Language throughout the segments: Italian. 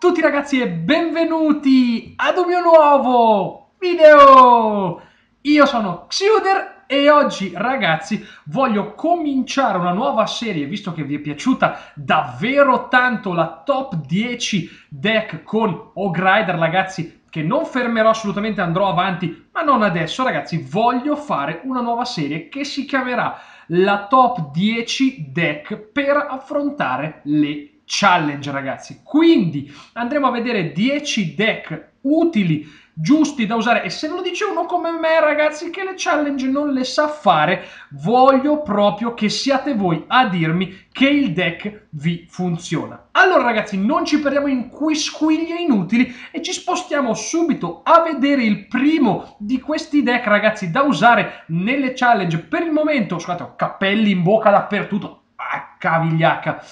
tutti ragazzi e benvenuti ad un mio nuovo video! Io sono Xiuder e oggi ragazzi voglio cominciare una nuova serie, visto che vi è piaciuta davvero tanto la top 10 deck con Ogrider ragazzi, che non fermerò assolutamente, andrò avanti, ma non adesso ragazzi. Voglio fare una nuova serie che si chiamerà la top 10 deck per affrontare le challenge ragazzi. Quindi andremo a vedere 10 deck utili, giusti da usare, e se ve lo dice uno come me ragazzi che le challenge non le sa fare, voglio proprio che siate voi a dirmi che il deck vi funziona. Allora ragazzi, non ci perdiamo in quisquiglie inutili e ci spostiamo subito a vedere il primo di questi deck ragazzi da usare nelle challenge. Per il momento, scusate, ho capelli in bocca dappertutto, cavigliacca,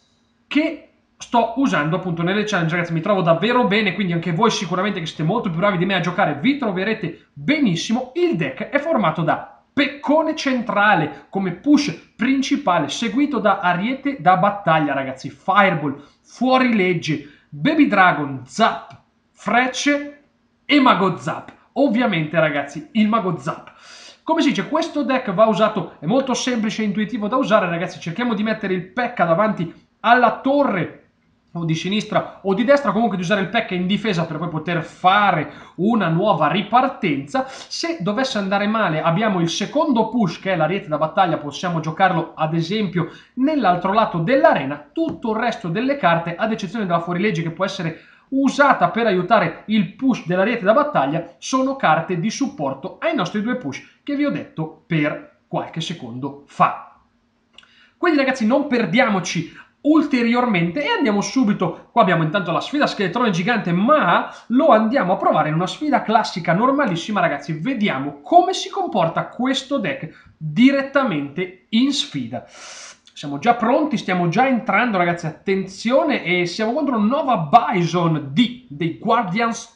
che sto usando appunto nelle challenge ragazzi. Mi trovo davvero bene, quindi anche voi sicuramente che siete molto più bravi di me a giocare vi troverete benissimo. Il deck è formato da Peccone centrale come push principale, seguito da Ariete da battaglia ragazzi, Fireball, Fuorilegge, Baby Dragon, Zap, Frecce e Mago Zap. Ovviamente ragazzi il Mago Zap. Come si dice, questo deck va usato, è molto semplice e intuitivo da usare ragazzi. Cerchiamo di mettere il P.E.K.K.A davanti alla torre o di sinistra o di destra, comunque di usare il P.E.K.K.A in difesa per poi poter fare una nuova ripartenza. Se dovesse andare male abbiamo il secondo push che è l'Ariete da battaglia, possiamo giocarlo ad esempio nell'altro lato dell'arena. Tutto il resto delle carte, ad eccezione della Fuorilegge che può essere usata per aiutare il push dell'Ariete da battaglia, sono carte di supporto ai nostri due push che vi ho detto per qualche secondo fa. Quindi ragazzi non perdiamoci ulteriormente e andiamo subito. Qua abbiamo intanto la sfida scheletrone gigante, ma lo andiamo a provare in una sfida classica normalissima ragazzi. Vediamo come si comporta questo deck direttamente in sfida. Siamo già pronti, stiamo già entrando ragazzi, attenzione, e siamo contro Nova Bison dei Guardians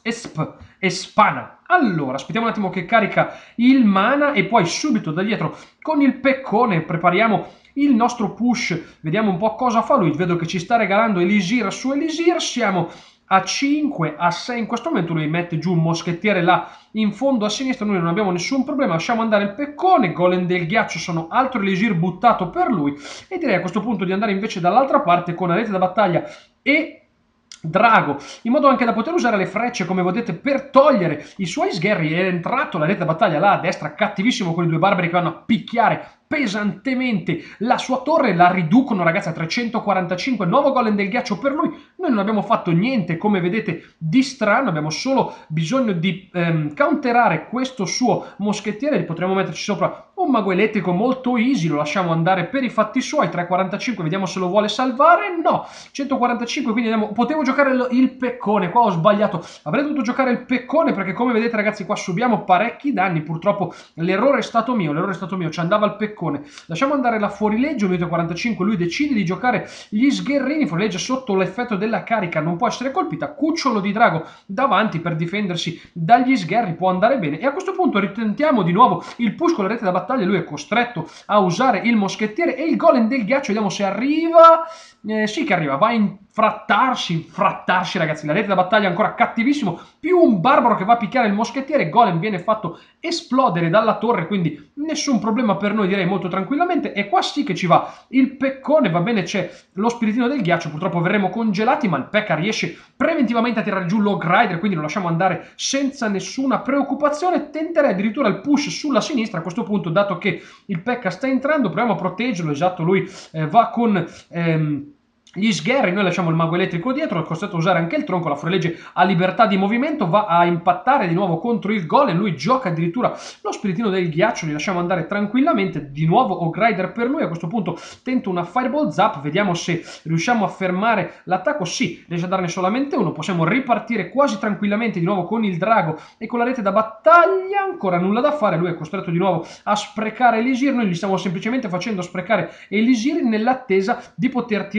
Espana. Allora, aspettiamo un attimo che carica il mana e poi subito da dietro con il peccone prepariamo il nostro push. Vediamo un po' cosa fa lui. Vedo che ci sta regalando Elisir su Elisir. Siamo a 5, a 6 in questo momento. Lui mette giù un moschettiere là in fondo a sinistra. Noi non abbiamo nessun problema. Lasciamo andare il peccone. Golem del ghiaccio sono altro Elisir buttato per lui. E direi a questo punto di andare invece dall'altra parte con Ariete da battaglia e Drago, in modo anche da poter usare le frecce, come vedete, per togliere i suoi sgherri. È entrato l'Ariete da battaglia là a destra, cattivissimo, con i due barbari che vanno a picchiare pesantemente la sua torre, la riducono ragazzi a 345, nuovo golem del ghiaccio per lui. Noi non abbiamo fatto niente come vedete di strano, abbiamo solo bisogno di counterare questo suo moschettiere. Potremmo metterci sopra un mago elettrico molto easy, lo lasciamo andare per i fatti suoi. 345, vediamo se lo vuole salvare. No, 145, quindi andiamo. Potevo giocare il peccone, qua ho sbagliato, avrei dovuto giocare il peccone perché come vedete ragazzi qua subiamo parecchi danni. Purtroppo l'errore è stato mio, ci andava il peccone. Lasciamo andare la Fuorilegge, 1,45, lui decide di giocare gli sgherrini. Fuorilegge sotto l'effetto della carica non può essere colpita, cucciolo di drago davanti per difendersi dagli sgherri, può andare bene. E a questo punto ritentiamo di nuovo il push con la Rete da battaglia. Lui è costretto a usare il moschettiere e il golem del ghiaccio. Vediamo se arriva. Sì che arriva, va a infrattarsi ragazzi. La Rete da battaglia ancora cattivissimo, più un barbaro che va a picchiare il moschettiere. Golem viene fatto esplodere dalla torre, quindi nessun problema per noi, direi molto tranquillamente. E qua sì che ci va il peccone, va bene, c'è lo spiritino del ghiaccio. Purtroppo verremo congelati, ma il P.E.K.K.A riesce preventivamente a tirare giù l'Ogrider, quindi lo lasciamo andare senza nessuna preoccupazione. Tenterei addirittura il push sulla sinistra a questo punto, dato che il P.E.K.K.A sta entrando. Proviamo a proteggerlo, esatto, lui va con gli sgherri, noi lasciamo il mago elettrico dietro, è costretto a usare anche il tronco. La Fuorilegge ha libertà di movimento, va a impattare di nuovo contro il golem. Lui gioca addirittura lo spiritino del ghiaccio, li lasciamo andare tranquillamente. Di nuovo Ogrider per lui. A questo punto tento una Fireball Zap, vediamo se riusciamo a fermare l'attacco. Sì, riesce a darne solamente uno. Possiamo ripartire quasi tranquillamente di nuovo con il drago e con la Rete da battaglia. Ancora nulla da fare, lui è costretto di nuovo a sprecare Elisir. Noi gli stiamo semplicemente facendo sprecare Elisir nell'attesa di poter tirare fra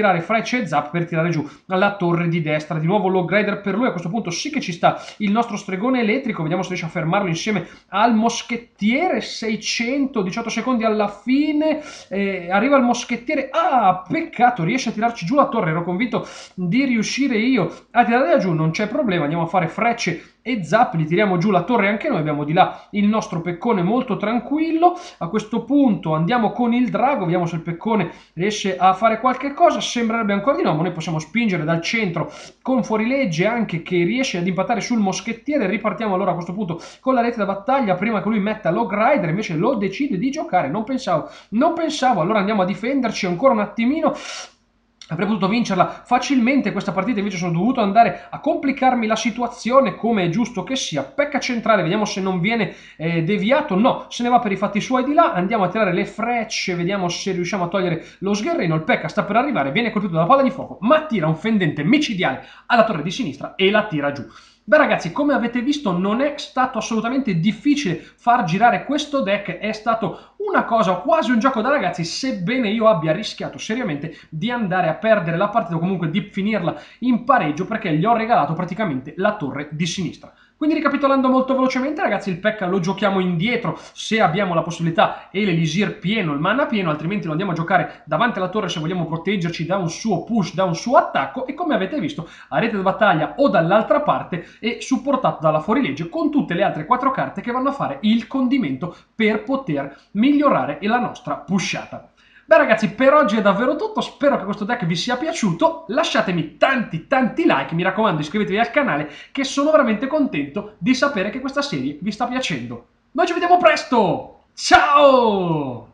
frecce e zap per tirare giù la torre di destra. Di nuovo Log Rider per lui, a questo punto sì che ci sta il nostro stregone elettrico, vediamo se riesce a fermarlo insieme al moschettiere. 618 secondi alla fine, arriva il moschettiere, peccato, riesce a tirarci giù la torre, ero convinto di riuscire io a tirare giù, non c'è problema, andiamo a fare frecce e zap, li tiriamo giù la torre anche noi, abbiamo di là il nostro peccone molto tranquillo. A questo punto andiamo con il drago, vediamo se il peccone riesce a fare qualche cosa, sembrerebbe ancora di no, ma noi possiamo spingere dal centro con fuorilegge anche che riesce ad impattare sul moschettiere. Ripartiamo allora a questo punto con la rete da battaglia, prima che lui metta Log Rider, invece lo decide di giocare, non pensavo, allora andiamo a difenderci ancora un attimino. Avrei potuto vincerla facilmente questa partita, invece sono dovuto andare a complicarmi la situazione come è giusto che sia. Pecca centrale, vediamo se non viene deviato, no, se ne va per i fatti suoi di là. Andiamo a tirare le frecce, vediamo se riusciamo a togliere lo sgherrino. Il Pecca sta per arrivare, viene colpito dalla palla di fuoco, ma tira un fendente micidiale alla torre di sinistra e la tira giù. Beh ragazzi, come avete visto non è stato assolutamente difficile far girare questo deck, è stato una cosa, quasi un gioco da ragazzi, sebbene io abbia rischiato seriamente di andare a perdere la partita o comunque di finirla in pareggio perché gli ho regalato praticamente la torre di sinistra. Quindi ricapitolando molto velocemente ragazzi, il Pekka lo giochiamo indietro se abbiamo la possibilità e l'elisir pieno, il mana pieno, altrimenti lo andiamo a giocare davanti alla torre se vogliamo proteggerci da un suo push, da un suo attacco, e come avete visto a rete di battaglia o dall'altra parte è supportato dalla fuorilegge con tutte le altre 4 carte che vanno a fare il condimento per poter migliorare la nostra pushata. Beh ragazzi, per oggi è davvero tutto, spero che questo deck vi sia piaciuto, lasciatemi tanti like, mi raccomando iscrivetevi al canale che sono veramente contento di sapere che questa serie vi sta piacendo. Noi ci vediamo presto, ciao!